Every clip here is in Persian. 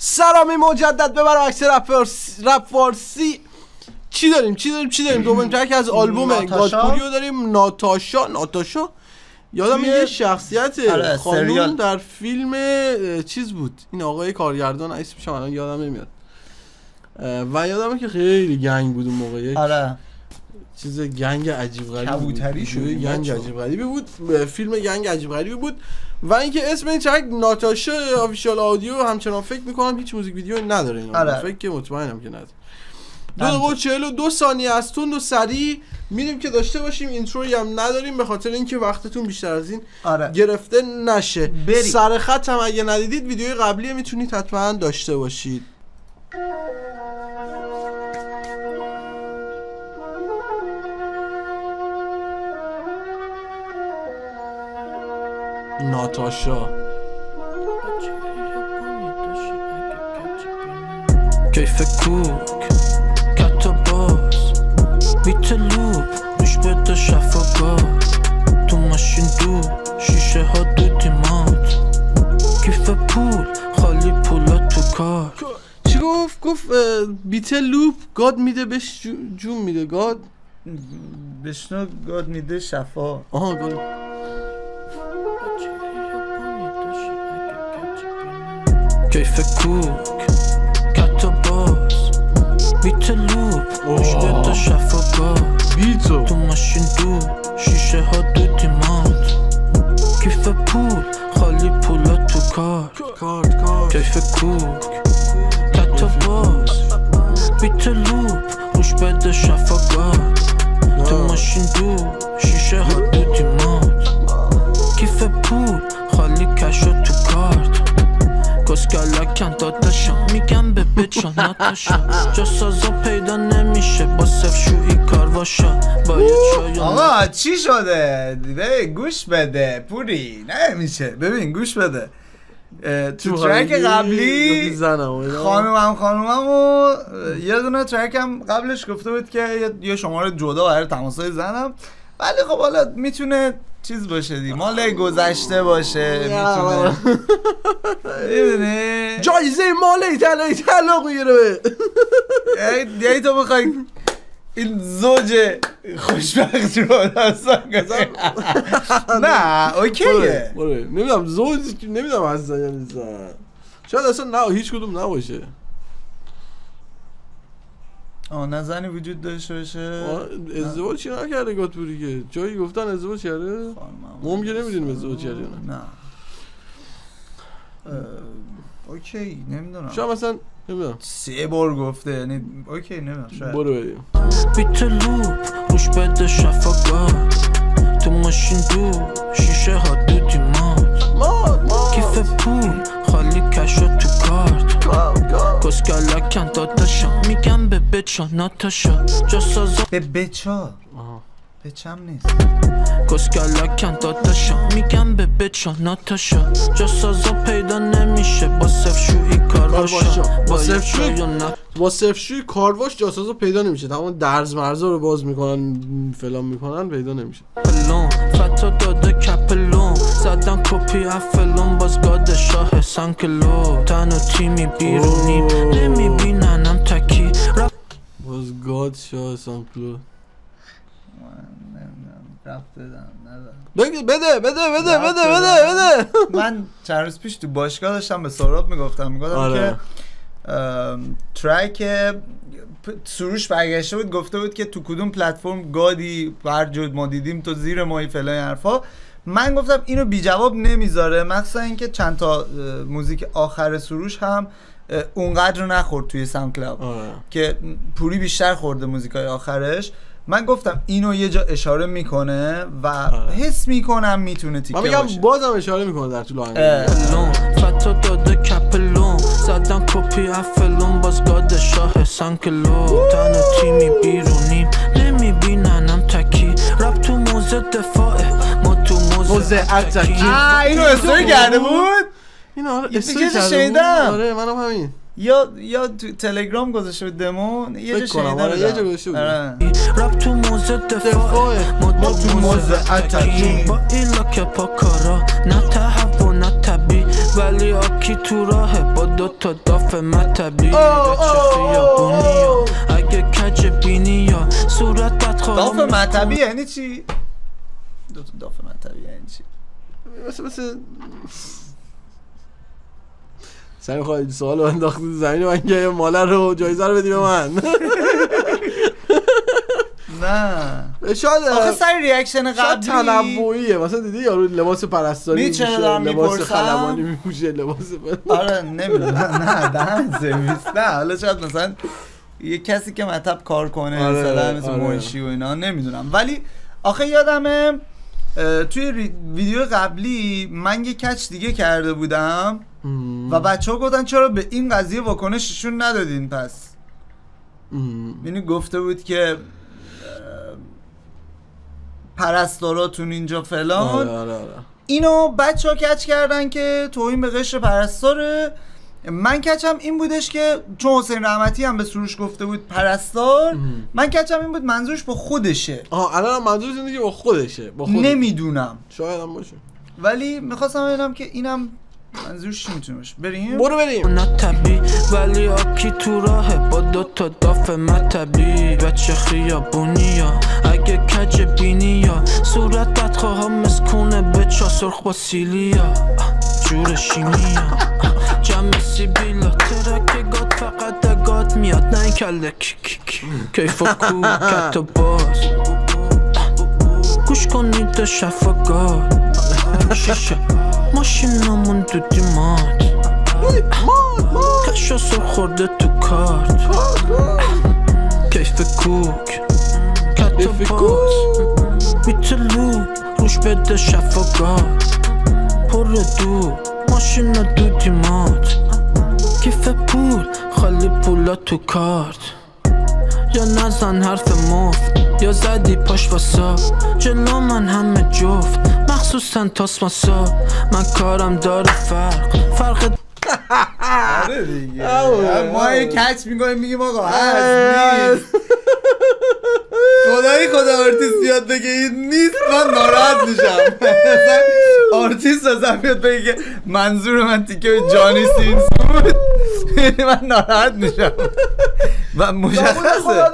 سلامی مجدد به برعکس رپ فارسی. چی داریم دومین ترک از آلبوم گادپوریو داریم. ناتاشا یادم یه شخصیت خانوم در فیلم چیز بود، این آقای کارگردان اسمش الان یادم نمیاد و یادمه که خیلی گنگ بود اون موقع. آره چیز گنگ عجیب غریبی کبوتری شد، گنگ عجیب غریبی بود، فیلم گنگ عجیب غریبی بود. و اینکه اسم این ترک ناتاشا آفیشیال آدیو همچنان فکر میکنم هیچ موزیک ویدیو نداره اینا. آره. فکر که مطمئنم که نداره. 2 دقیقه و 42 ثانیه از تند و سریع میریم که داشته باشیم. اینتروی هم نداریم به خاطر اینکه وقتتون بیشتر از این گرفته نشه. سر خط هم اگه ندیدید ویدیوی قبلی میتونید حتما داشته باشید. ناتاشا کیف کوک کتا باز بیت لوب روش بده شفاگاه تو ماشین دو شیشه ها دو دیمات کیف پول خالی پولا تو کار. چی گفت بیت لوب گاد میده بهش جون میده گاد بشنو گاد میده شفا. آها گاد کیف کوک کتا باز بیت لوب روش بده شفاگاه بیتو تو ماشین دو شیشه ها دو دیمات کیف پول خالی پولا تو کار. کیف کوک کتا باز بیت لوب روش بده شفاگاه تو ماشین دو شیشه ها دو دیمات کیف پول خالی کشو تو کارت کسکلکن داداشم میگم به بچه ناتاشا جا سازا پیدا نمیشه با صفشویی کارواشا باید چای. آقا چی شده؟ ببین گوش بده پوری نمیشه. ببین گوش بده تو ترک قبلی خانومم و یه دونه ترک هم قبلش گفته بود که یه شماره جدا برای تماسای زنم، ولی خب حالا میتونه چیز باشه دی مال گذشته باشه، میتونه میدونی جایزه مال ایتالیا طلاق میگیره. یعنی تو بخوای این زوج خوشبخت رو داستان کنی. نه اوکیه نمیدونم زوج نمیدونم هستن یا نیستن، شاید اصلا نه هیچ کدوم نباشه. نزنی وجود داشته باشه. ازدواج چی نکرده گادپوری که جایی گفتن ازدواج کرده؟ ممکنه نمیدونیم ازدواج کرده یا نه. اوکی نمیدونم، شاید مثلا نمیدونم 3 بار گفته، یعنی اوکی نمیدونم شاید. برو بریم. بیت لوب روش بده شفاگاه تو ماشین دو شیشه ها دو دیمات کیف پول خالی کشو تو کارت کسکلکن داداشم میگم به بچه ناتاشا جا سازا به بچه بچم نیست کسکلکن داداشم میگم به بچه ناتاشا جا سازا پیدا نمیشه با صفشویی کارواشا با صفشویی کارواش جاسازا پیدا نمیشه. تمام درز مرزا رو باز میکنن فلان میکنن پیدا نمیشه. پلون فتا داده کپلون زدن کپی افلون باز گاد شاه سانکلو تن و تیمی بیرونیم نمیبیننم تکی باز گاد شاه سانکلو بده. من چند روز پیش تو باشگاه داشتم به سهراب میگفتم که ترک سروش برگشته بود گفته بود که تو کدوم پلتفرم گادی برجود ما دیدیم تو زیر ماهی فلان حرفا. من گفتم اینو بی جواب نمیذاره، مخصوصا اینکه چند تا موزیک آخر سروش هم اونقدر نخورد توی ساوند کلاود که پوری بیشتر خورده موزیکای آخرش. من گفتم اینو یه جا اشاره میکنه و حس میکنم میتونه تیکه باشه. من میگم بازم اشاره میکنه در طول آهنگ. فتا داده کپلون زدن کپی افلون باز گاد شاه سانکلو تن و تیمی بیرونیم نمیبیننم تکی رب تو موزه دفاعه ما تو موزه اتکی. اینو استوری کرده بود؟ اینو استوری کرده بود؟ آره منم همین. یا تو تلگرام گذاشته بود دمو یه جا شنیدم. یه جا گذاشته بود رب تو موزه دفاعه ما تو موزه اتکی با ایلا که پاکارا نه تحو نه تبی ولی آکی تو راهه با 2 تا داف مطبی بچه خیابونی اگه کج بینی یا صورت بدخواهم داف مطبی یعنی چی؟ 2 تا داف مطبی یعنی چی؟ مثل سعی خواهید سوال رو انداختی زمین من که ماله رو جایزه رو بدی به من. نه شاید آخه سری ریاکشن قبلی تنوعیه، مثلا دیدی یارو لباس پرستاری میشه، لباس خلبانی میپوشه، لباس آره نمیدونم نه دهن سرویس نه حالا شاید مثلا یه کسی که مطب کار کنه مثلا مثل منشی و اینا نمیدونم. ولی آخه یادمه توی ویدیو قبلی من یه کچ دیگه کرده بودم و بچه‌ها گفتن چرا به این قضیه واکنششون ندادین. پس یعنی گفته بود که پرستاراتون اینجا فلان. آره. اینو بچه‌ها کچ کردن که توهین به قشر پرستاره. من کچم این بودش که چون حسین رحمتی هم به سروش گفته بود پرستار، من کچم این بود منظورش با خودشه. الان منظورش اینه که با خودشه. نمیدونم شاید هم باشه، ولی میخواستم ببینم که اینم منظورش چی میتونه باشه. بریم نطبی ولی آکی تو راهه با 2 تا داف مطبی بچه خیابونی اگه کج بینی یا صورت بدخواهم مسکونه به چا سرخ با سیلیا جور شیمیا جمع سیبیلا ترک گاد فقط گاد میاد نه این کله کیف و کو کت و باز گوش کنید شفاگاد شیشه ماشینمون دودی مات کشا سر خورده تو کارت کیف کوک کت و باز بیتلو روش بده شفاگاد پر دو ماشین دودی مات کیف پول خالی پولا تو کارت یا نزن حرف مفت یا زدی پاش واسا جلو من همه جفت مخصوصا تاسماسا من کارم داره فرق آره دیگه ما یه کچ میگیم آقا هست خدا آرتیست بیاد بگه این نیست من ناراحت میشم. آرتیست ازم بیاد بگه که منظور من تیکه جانی سینز بود من ناراحت میشم و مشخصه.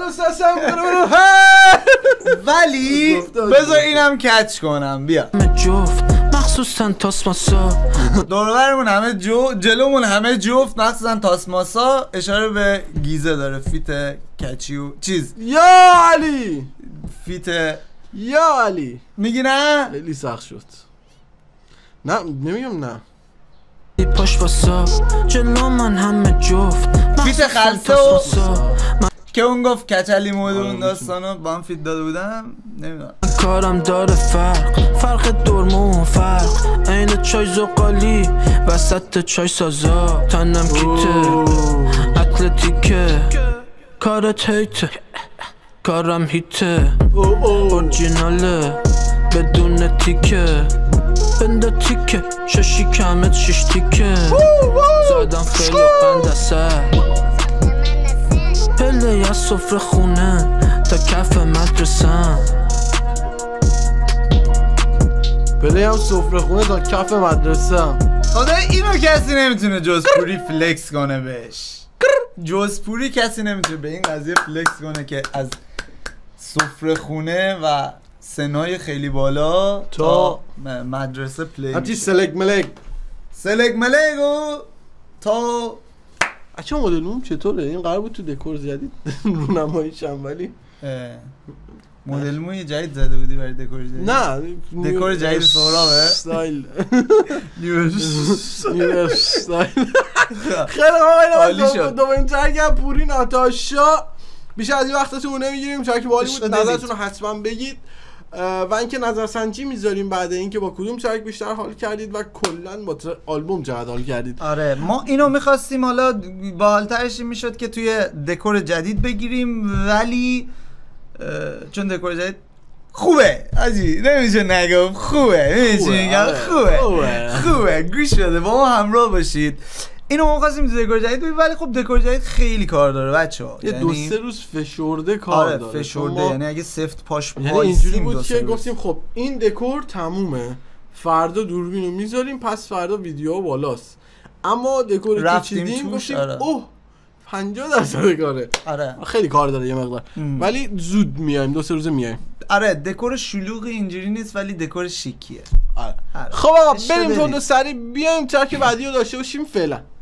ولی بذار اینم کچ کنم بیا جفت مخصوصا تاسماسا دوربرمون همه جلومون همه جفت مخصوصا تاسماسا اشاره به گیزه داره فیت کچیو چیز یا علی فیت یا علی میگی نه؟ خیلی سخت شد. نه نمیگم نه پاش واسا جلو من همه جفت فیت خلصه که اون گفت کچلی مودون داستانو با هم فیت داده بودم نمیدونم. کارم داره فرق دورمون فرق این چای زقالی وسط چای سازا تنم کیته اتلتیکه کارت هیته کارم هیته اورجیناله بدون تیکه بنده تیکه ششی کمت 6 تیکه زادم خیلی قندسه پله یا سفره خونه تا کف مدرسم پله هم سفره خونه تا کف مدرسم. خدا اینو کسی نمیتونه جز پوری فلکس کنه بهش. جز پوری کسی نمیتونه به این قضیه فلکس کنه که از سفره خونه و سنای خیلی بالا تا مدرسه پلی همچی سلگ ملگ و تا اچه مدلوم چطوره؟ این قرار بود تو دکور جدید رونماییش هم ولی مدلمون جدید زده بودی برای دکور جدید؟ نه دکور جدید سهرابه؟ استایل نیو استایل خیلی خوب. دوبارین ترک پوری ناتاشا. بیشتر از این وقتتون نمیگیریم چون که باحالی بود. نظرتون رو حتما بگید و اینکه نظرسنجی میذاریم بعد اینکه با کدوم ترک بیشتر حال کردید و کلا با آلبوم چقدر حال کردید. آره ما اینو می‌خواستیم حالا باحال‌ترش میشد که توی دکور جدید بگیریم ولی چون دکور جدید خوبه آجی نمیشه نگم خوبه خوبه گوش بده با ما همراه باشید. اینو ما خواستیم دکور جدید بگیریم ولی خب دکور جدید خیلی کار داره بچه‌ها. یه یعنی 2-3 روز فشرده کار داره. فشرده یعنی اگه سفت پاش یعنی اینجوری بود که گفتیم خب این دکور تمومه فردا دوربینو میذاریم پس فردا ویدیو بالاست. اما دکور چیدیم گفتیم اوه 50% کاره. آره خیلی کار داره یه مقدار ولی زود میایم 2-3 روز میایم. آره دکور شلوغی اینجوری نیست ولی دکور شیکیه. خب آقا بریم تو سری بیایم ترک بعدی رو داشته باشیم. فعلا